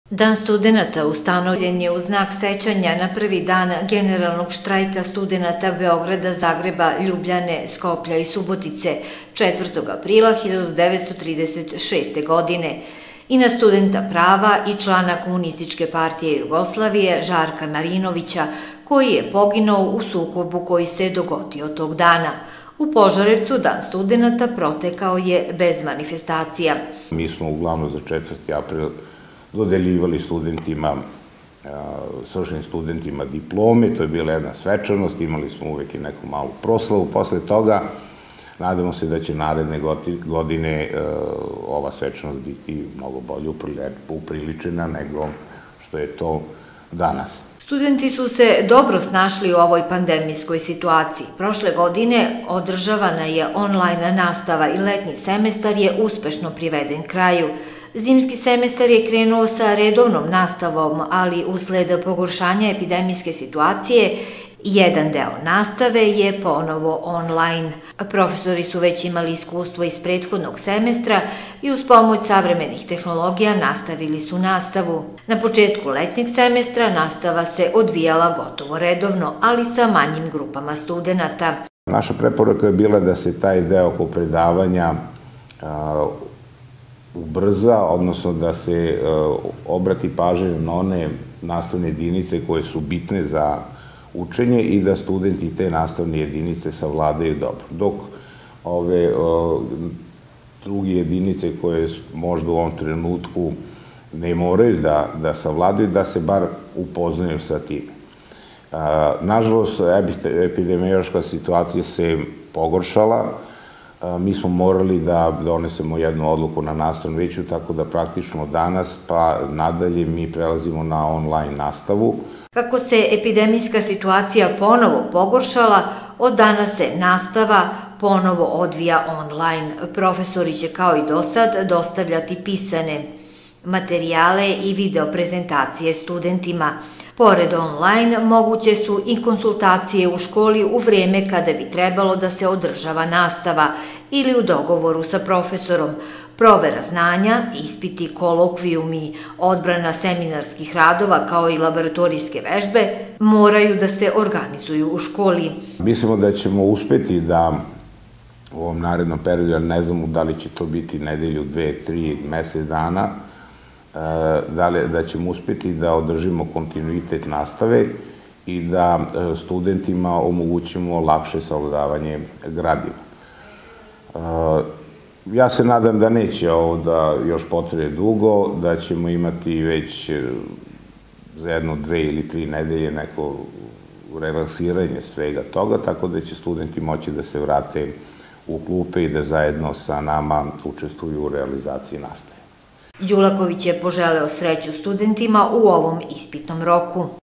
Dan studenata ustanovljen je u znak sećanja na prvi dan generalnog štrajka studenata Beograda, Zagreba, Ljubljane, Skoplja i Subotice 4. aprila 1936. godine i na studenta prava i člana Komunističke partije Jugoslavije Žarka Marinovića, koji je poginuo u sukobu koji se dogodio tog dana. U Požarevcu dan studenata protekao je bez manifestacija. Mi smo uglavnom za 4. april dodeljivali studentima, svršenim studentima diplome, to je bila jedna svečanost, imali smo uvek i neku malu proslavu posle toga. Nadamo se da će naredne godine ova svečanost biti mnogo bolje upriličena nego što je to danas. Studenti su se dobro snašli u ovoj pandemijskoj situaciji. Prošle godine održavana je online nastava i letnji semestar je uspešno priveden kraju. Zimski semestar je krenuo sa redovnom nastavom, ali usled pogoršanja epidemijske situacije, jedan deo nastave je ponovo online. Profesori su već imali iskustvo iz prethodnog semestra i uz pomoć savremenih tehnologija nastavili su nastavu. Na početku letnjeg semestra nastava se odvijala gotovo redovno, ali sa manjim grupama studenata. Naša preporuka je bila da se taj deo oko predavanja ubrza, odnosno da se obrati pažnja na one nastavne jedinice koje su bitne za učenje i da studenti te nastavne jedinice savladaju dobro. Dok ove druge jedinice koje možda u ovom trenutku ne moraju da savladaju, da se bar upoznaju sa tim. Nažalost, epidemiološka situacija se pogoršala. Mi smo morali da donesemo jednu odluku na nastavnom veću, tako da praktično danas pa nadalje mi prelazimo na online nastavu. Kako se epidemijska situacija ponovo pogoršala, od danas se nastava ponovo odvija online. Profesori će kao i do sad dostavljati pisane materijale i video prezentacije studentima. Pored online, moguće su i konsultacije u školi u vreme kada bi trebalo da se održava nastava ili u dogovoru sa profesorom. Provera znanja, ispiti, kolokvijumi, odbrana seminarskih radova kao i laboratorijske vežbe moraju da se organizuju u školi. Mislimo da ćemo uspeti da u ovom narednom periodu, ne znamo da li će to biti nedelju, 2, 3, mesec dana, da ćemo uspeti da održimo kontinuitet nastave i da studentima omogućimo lakše savladavanje gradiva. Ja se nadam da neće ovo da još potraje dugo, da ćemo imati već za 1, 2 ili 3 nedelje neko relaksiranje svega toga, tako da će studenti moći da se vrate u klupe i da zajedno sa nama učestvuju u realizaciji nastave. Đulaković je poželeo sreću studentima u ovom ispitnom roku.